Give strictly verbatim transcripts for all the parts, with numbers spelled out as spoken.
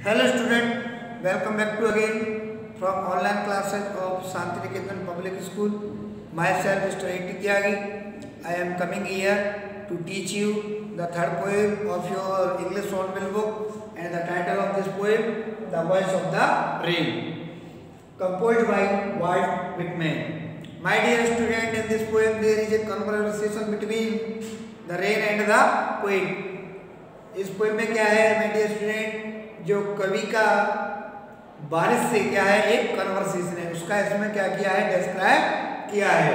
Hello student, welcome back to again from online classes of Shantiniketan Public School. Myself Mister A T Tyagi. I am coming here to teach you the third poem of your English short book, and the title of this poem, The Voice of the Rain, composed by Walt Whitman. My dear student, in this poem there is a conversation between the rain and the poet. इस poem में क्या है my dear student, जो कवि का बारिश से क्या है एक कन्वर्सेशन है, उसका इसमें क्या किया है, डिस्क्राइब किया है।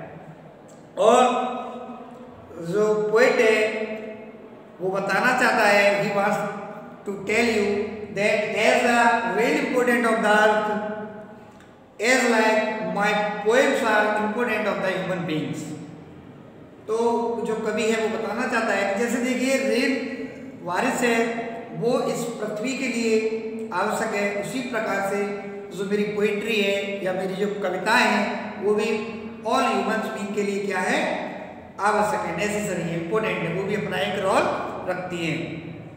और जो पोएट है वो बताना चाहता है, he wants to tell you that as a very important of the earth as like my poems are important of the human beings. तो जो कवि है वो बताना चाहता है कि जैसे देखिए रेन बारिश है वो इस पृथ्वी के लिए आवश्यक है, उसी प्रकार से जो मेरी पोइट्री है या मेरी जो कविताएं हैं वो भी ऑल ह्यूमंस बीइंग के लिए क्या है, आवश्यक है, नेसेसरी है, इंपॉर्टेंट है, वो भी अपना एक रोल रखती हैं।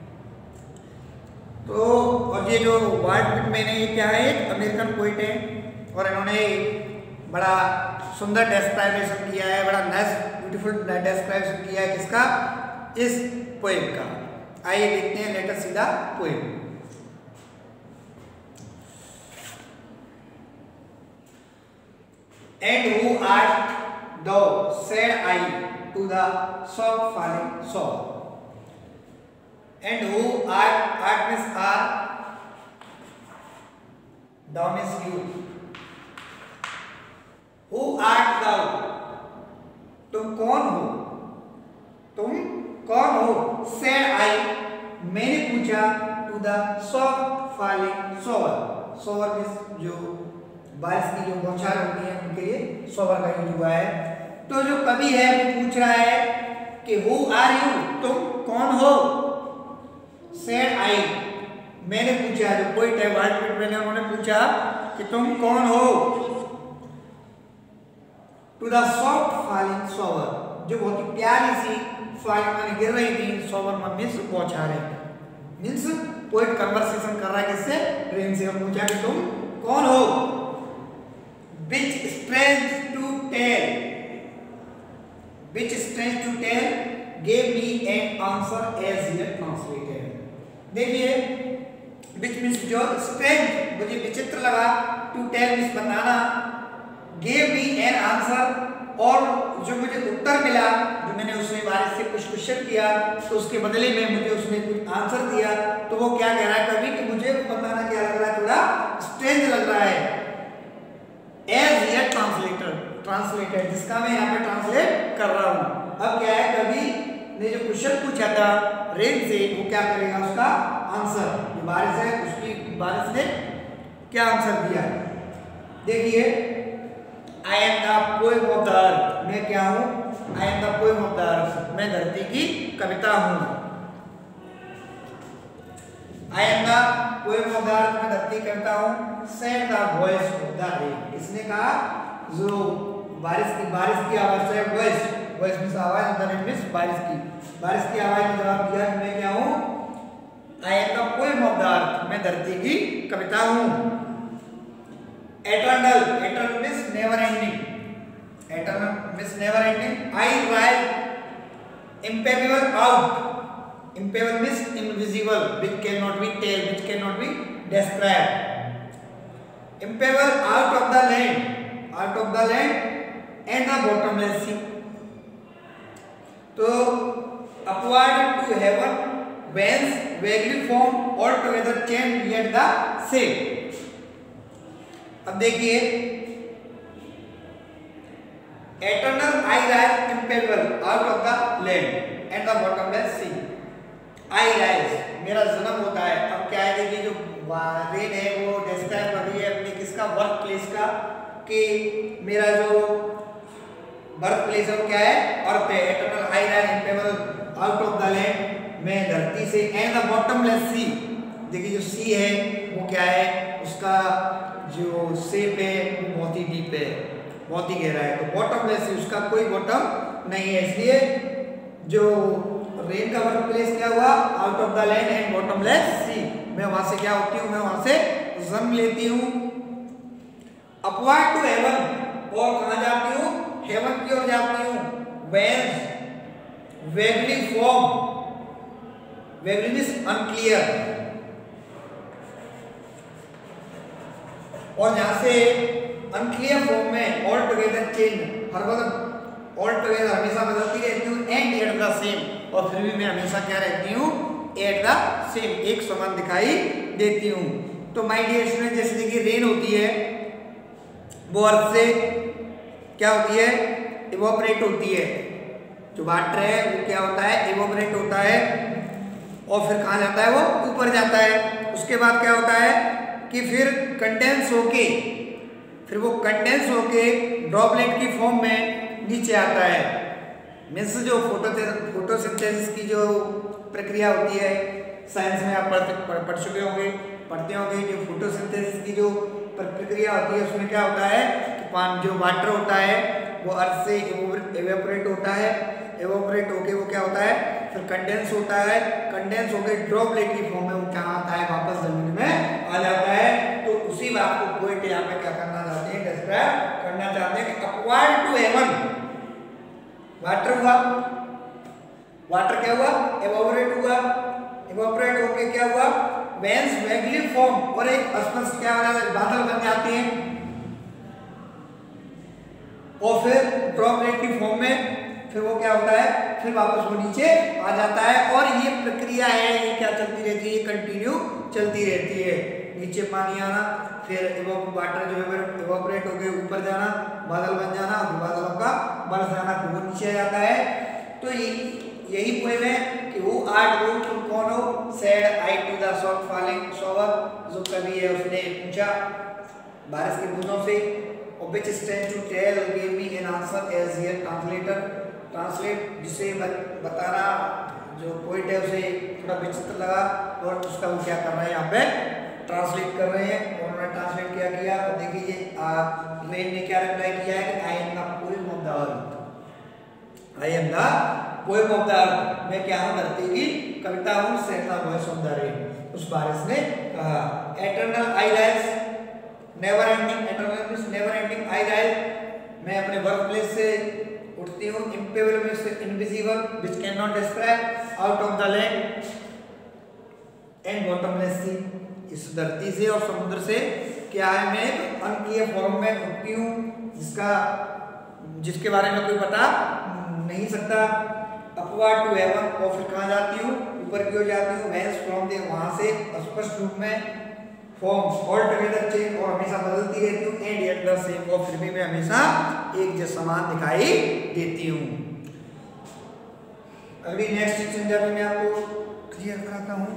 तो और ये जो वाल्ट विटमैन है ये क्या है, एक अमेरिकन पोइट है और इन्होंने बड़ा सुंदर डेस्क्राइबेशन किया है, बड़ा नाइस ब्यूटीफुल डेस्क्राइबेशन किया है किसका, इस पोएम का। आइए देखते हैं, let us see the poem. And who art thou, said I to the soft falling shower. And who art, art means are, thou means you. Who art thou, तुम कौन हो, तुम कौन हो, said I, मैंने पूछा, to the soft falling shower. shower means जो बारिश की जो बौछार होती है उनके लिए shower का यूज हुआ है। तो जो कवि है वो पूछ रहा है कि who are you, तुम कौन हो, said I, मैंने पूछा, जो पोइट है वाल्ट विटमैन ने उन्होंने पूछा कि तुम कौन हो, to the soft falling shower, जो बहुत ही प्यारी सी फालिंग में गिर रही थी, shower में मीन्स बौछारें, मीन्स पोइट कन्वर्सेशन कर रहा है किससे, रेन से। और पूछा कि तुम कौन हो, which strange to tell, which strange to tell gave me an answer as yet translated। देखिए which means जो strange मुझे विचित्र लगा, to tell means बताना, gave me an answer और जो मुझे उत्तर मिला, जो मैंने उसने बारिश से कुछ क्वेश्चन किया तो उसके बदले में मुझे उसने कुछ आंसर दिया। तो वो क्या कह रहा है कभी कि मुझे बताना क्या लग रहा है, थोड़ा स्ट्रेंज लग रहा है, एज येट ट्रांसलेटर ट्रांसलेटेड, जिसका मैं यहाँ पे ट्रांसलेट कर रहा हूँ। अब क्या है, कवि ने जो क्वेश्चन पूछा था रेन से, वो क्या करेगा, उसका आंसर, जो बारिश है उसकी बारिश ने क्या आंसर दिया। देखिए I am the poem of the earth, मैं क्या हूँ, I am the poem of the earth, मैं धरती की कविता हूँ। I am the poem of the earth, मैं धरती की कविता हूँ। Said the voice of the rain, इसने कहा जो बारिश की बारिश की आवाज है, voice voice मीन्स आवाज, the rain मीन्स बारिश की बारिश की आवाज ने जवाब दिया कि मैं क्या हूँ, I am the poem of the earth, मैं धरती की कविता हूँ। Eternal, eternal means never ending, eternal means never ending। I rise impalpable out, impalpable means invisible, which cannot be told, which cannot be described, impalpable out of the land, out of the land and the bottomless sea। तो upward to heaven whence vaguely formed altogether changed yet the same। अब देखिए eternal I rise impalpable out of the land and the bottomless sea। I rise, मेरा जन्म होता है। अब क्या है, देखिए जो रेन है वो डिस्क्राइब कर रही है अपने किसका, वर्क प्लेस का, कि मेरा जो बर्थ प्लेस है वो क्या है, अर्थ है। eternal I rise impalpable out of the land, मैं धरती से, and the bottomless sea, देखिए जो सी है वो क्या है, उसका जो शेप है वो बहुत ही डीप है, बहुत ही गहरा है। तो बॉटमलेस है, उसका कोई बॉटम नहीं है, इसलिए जो रेन का वर्क प्लेस क्या हुआ, out of the land and bottomless sea, मैं वहां से क्या होती हूँ, मैं वहां से जन्म लेती हूँ। अपवार्ड टू हेवन, और कहां जाती हूँ, हेवन की ओर जाती हूँ। Whence vaguely form, vaguely means unclear, और जहां से अनक्लियर फॉर्म में ऑल टुगेदर चेंज, हर वक्त ऑल टुगेदर हमेशा बदलती रहती हूँ, एंड एट द सेम, और फिर भी मैं हमेशा क्या रहती हूँ, एट द सेम, एक समान दिखाई देती हूँ। तो माय डियर स्टूडेंट, जैसे देखिए रेन होती है वो अर्थ से क्या होती है, इवोपरेट होती है, जो वाटर है वो क्या होता है, इवोपरेट होता है, और फिर कहाँ जाता है, वो ऊपर जाता है। उसके बाद क्या होता है कि फिर कंडेंस होके, फिर वो कंडेंस होके ड्रॉपलेट की फॉर्म में नीचे आता है। मीन्स जो फोटो फोटोसिंथेसिस की जो प्रक्रिया होती है, साइंस में आप पढ़ पढ़, पढ़ चुके होंगे, पढ़ते होंगे, जो फोटोसिंथेसिस की जो प्रक्रिया होती है उसमें क्या होता है कि पानी जो वाटर होता है वो अर्थ से इवेपोरेट होता है, इवेपोरेट होके वो क्या होता है, फिर कंडेंस होता है, कंडेंस होके ड्रॉपलेट की फॉर्म में वो क्या आता है, वापस जमीन में आ जाता है। तो उसी बात को पोएट यहाँ पे क्या करना चाहते हैं, डिस्क्राइब करना चाहते हैं कि अपवार्ड टू हेवन, वाटर हुआ, वाटर क्या हुआ, इवेपोरेट हुआ, इवेपोरेट होके क्या हुआ, वेन्स वेगली फॉर्म, और एक स्पष्ट क्या बना, बादल बन जाते हैं, और फिर ड्रॉपलेट की फॉर्म में फिर वो क्या होता है, फिर वापस वो नीचे आ जाता है। और ये प्रक्रिया है, ये क्या चलती रहती है, ये कंटिन्यू चलती रहती है। नीचे पानी आना, फिर वाटर जो है इवेपोरेट होके ऊपर जाना, बादल बन जाना, और बादलों का बरस जाना, फिर वो नीचे आ जाता है। तो ये यही पोएम है कि वो आर्ट वो तुम कौन हो, said I to the soft falling shower, जो कवि है उसने पूछा बारिश की बूंदों से, और which stands to tell gave me an answer as here translator, translate, जिसे बताना जो पोइट है उसे थोड़ा विचित्र लगा, और उसका वो क्या कर रहे हैं, यहाँ पे ट्रांसलेट कर रहे हैं, और उन्होंने ट्रांसलेट क्या किया, और देखिए रेन ने क्या रिप्लाई किया है कि I am the poem of the earth, I am the poem of the earth, मैं क्या हूँ, धरती की कविता हूँ, said the voice of the rain, उस बारिश ने कहा। Eternal I rise, never ending, eternal means never ending I rise, मैं अपने बर्थ प्लेस से उठती हूँ, impalpable means invisible, which can not describe, out of the land and bottomless sea, इस धरती से और समुद्र से क्या है, मैं एक अनक्लियर फॉर्म में उठती हूँ, जिसका जिसके बारे में कोई बता नहीं सकता। अपवार्ड टू हेवन, और फिर कहाँ जाती हूँ, ऊपर की ओर जाती हूँ, वेन्स फ्रॉम दे, वहां से स्पष्ट रूप में फॉर्म्स ऑल टुगेदर चेंज, और हमेशा बदलती रहती हूँ, एंड एट द सेम, और फिर भी मैं हमेशा एक जैसा समान दिखाई देती हूँ। अगली नेक्स्ट सेक्शन जब मैं आपको क्लियर कराता हूँ।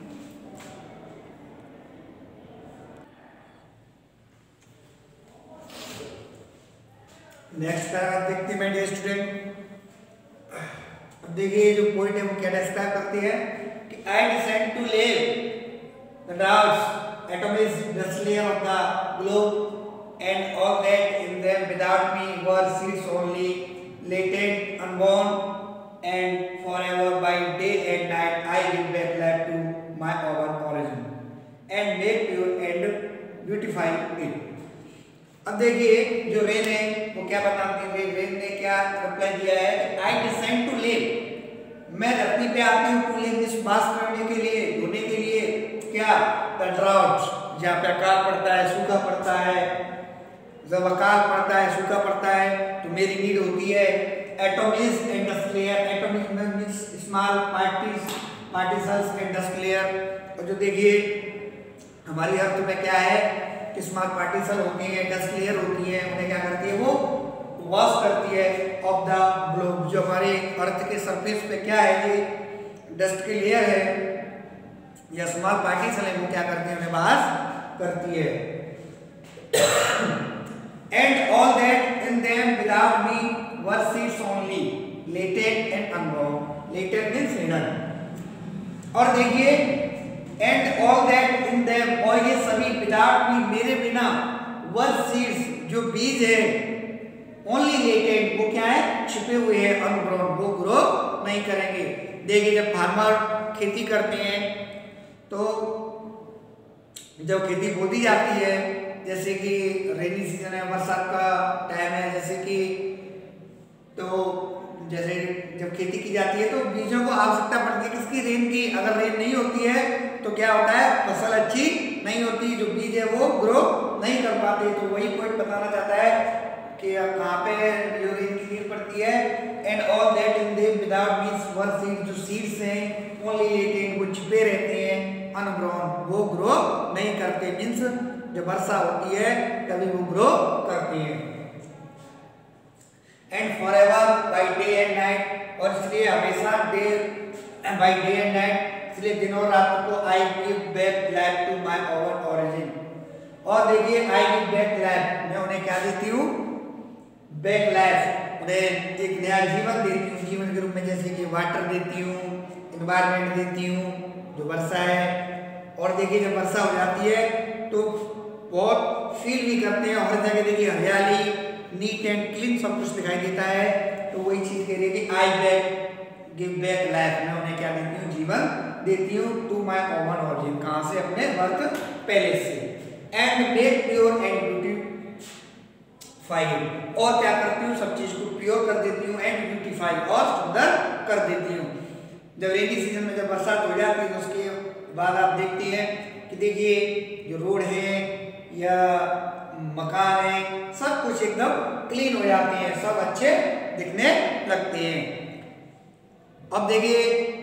नेक्स्ट पैराग्राफ देखते हैं मेरे स्टूडेंट। अब देखिए जो पॉइंट है वो क्या डिस्क्राइब करती है कि I decide to live the doubts atom is dust layer of the globe, and all that in them without me were seeds only, latent, unborn, and forever by day and night I give back life to my own origin and make pure and beautify it. अब देखिए जो rain है वो क्या बताती है, rain ने क्या रिप्लाई दिया है, I decide to live, मैं धरती पे आती हूँ टू लिव, इस बास करने के लिए, ढूंढने के लिए, क्या द ड्राउट, जहाँ पे अकाल पड़ता है, सूखा पड़ता है, जब अकाल पड़ता है, सूखा पड़ता है, तो मेरी नीड होती है। Atom is and dust layer, atom means small partis particles and dust layer, और जो देखिए हमारी अर्थ में क्या है कि स्मॉल पार्टिकल होती है, डस्ट लेयर होती है, उन्हें क्या करती है, वो वॉश करती है ऑफ द ग्लोब, जो हमारे अर्थ के सरफेस पे क्या है, ये डस्ट की लेयर है या स्मॉल पार्टिकल है, वो क्या करती है, उन्हें बाहर करती है। And all that in them without me were seeds only, latent and unborn, latent means hidden, और देखिए and all that in them, और ये सभी विदाउट मी, मेरे बिना, वर सीड्स, जो बीज है, ओनली लेटेंट, वो क्या है, छिपे हुए हैं, अनग्रोन, वो ग्रो नहीं करेंगे। देखिए जब फार्मर खेती करते हैं तो जब खेती बोती जाती है, जैसे कि रेनी सीजन है, बरसात का टाइम है, जैसे कि तो जैसे जब खेती की जाती है तो बीजों को आवश्यकता पड़ती है किसकी, रेन की। अगर रेन नहीं होती है तो क्या होता है, फसल अच्छी नहीं होती, जो बीज है वो ग्रो नहीं कर पाते। तो वही पॉइंट बताना चाहता है कि कहाँ पे जो रेन की नीड पड़ती है। And all that in them without means one seed, जो सीड्स हैं ओनली लेटेंट, वो छिपे रहते हैं, अनग्रोन, वो ग्रो नहीं करते। मींस जब वर्षा होती है तभी वो ग्रो करती है। And forever by day and night, और इसलिए हमेशा day by day and night, इसलिए दिन और रात को I give back life to my own origin. और देखिए आई गिव बैक लाइफ, मैं उन्हें क्या देती हूँ, बैक लाइफ, उन्हें एक नया जीवन देती हूँ, जीवन के रूप में, जैसे कि वाटर देती हूँ, एनवायरनमेंट देती हूँ जो वर्षा है। और देखिए जब वर्षा हो जाती है तो बहुत फील भी करते हैं, हर जगह देखिए हरियाली, नीट एंड क्लीन सब कुछ दिखाई देता है। तो वही चीज कह रही है कि I back give back life, मैं उन्हें क्या देती हूँ, जीवन देती हूँ, टू माय ओवन ओरिजिन, कहाँ से, अपने बर्थ पैलेस से। And make pure and beautified, और क्या करती हूँ, सब चीज को प्योर कर देती हूँ, एंड ब्यूटीफाइड, और सुंदर कर देती हूँ। जब रेनी सीजन में जब बरसात हो जाती है तो उसके बाद आप देखते हैं कि देखिए जो रोड है या मकान है, सब कुछ एकदम क्लीन हो जाते हैं, सब अच्छे दिखने लगते हैं। अब देखिए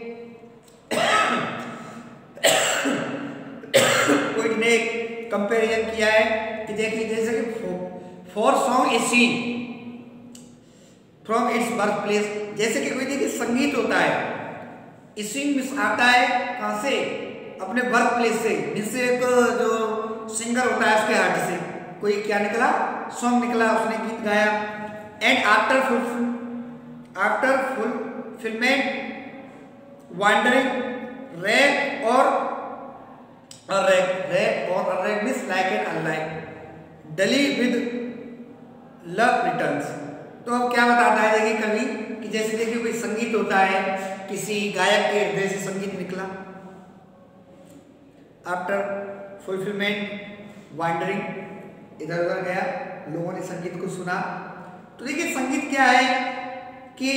कोई ने कंपैरिजन किया है कि देखिए जैसे कि for song a scene from its birth place, जैसे कि कोई देखिए संगीत होता है, सीन मिस आता है कहाँ से, अपने बर्थ प्लेस से, जिससे एक जो सिंगर होता है उसके हार्ट से कोई क्या निकला, सॉन्ग निकला, उसने गीत गाया। And after full after fulfilment wandering reck और रैक रैक और reck means like and unlike duly with love returns. तो अब क्या बताता है देखिए कवि कि जैसे देखिए कोई संगीत होता है, किसी गायक के हृदय से संगीत निकला, आफ्टर फुलफिलमेंट वांडरिंग इधर उधर गया, लोगों ने संगीत को सुना। तो देखिए संगीत क्या है कि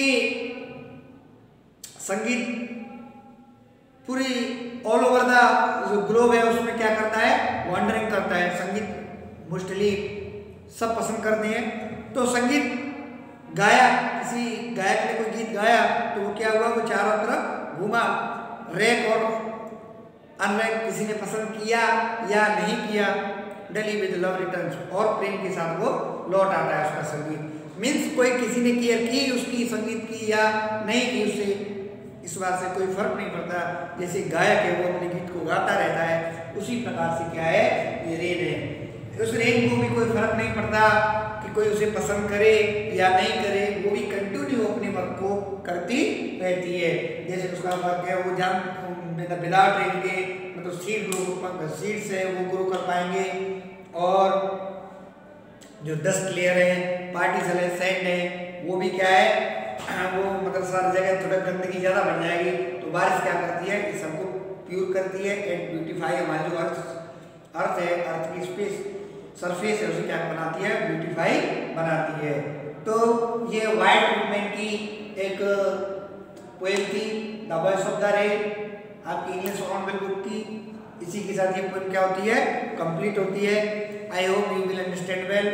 संगीत पूरी ऑल ओवर द जो ग्लोब है उसमें क्या करता है, वांडरिंग करता है। संगीत मोस्टली सब पसंद करते हैं। तो संगीत गाया, किसी गायक ने कोई गीत गाया तो वो क्या हुआ, वो चारों तरफ घूमा। रैक और अनरैक, किसी ने पसंद किया या नहीं किया। डली विद लव रिटर्न्स, और प्रेम के साथ वो लौट आता है उसका संगीत। मीन्स कोई किसी ने केयर की उसकी संगीत की या नहीं की, उससे इस बात से कोई फर्क नहीं पड़ता। जैसे गायक है वो अपने गीत को गाता रहता है, उसी प्रकार से क्या है, ये रेन है। उस रेन को भी कोई फर्क नहीं पड़ता कि कोई उसे पसंद करे या नहीं करे, वो भी कंटिन्यू अपने वर्क को करती रहती है। जैसे उसका वर्क है वो जान विदाउट रेन के मतलब सीड ग्रो सीड से वो ग्रो कर पाएंगे। और जो डस्ट लेयर है, पार्टिकल है, सैंड है, वो भी क्या है, वो मतलब सारी जगह थोड़ा गंदगी ज़्यादा बन जाएगी। तो बारिश क्या करती है कि सबको प्योर करती है एंड ब्यूटीफाई। हमारी जो अर्थ अर्थ है, अर्थ की स्पेस सरफेस है, उसे क्या बनाती है, ब्यूटीफाई बनाती है। तो ये वाइट मूवमेंट की एक पोएम थी, the voice of the rain, आपकी इंग्लिश ऑन बिल बुक की। इसी के साथ ये पोएम क्या होती है, कंप्लीट होती है। I hope you will understand well.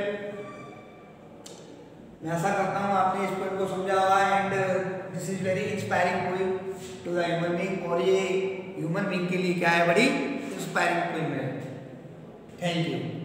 मैं आशा करता हूँ आपने इस पोएम को समझा होगा। And this is very inspiring poem to the human being, और ये ह्यूमन बीइंग के लिए क्या है, बड़ी इंस्पायरिंग पोएम है। Thank you.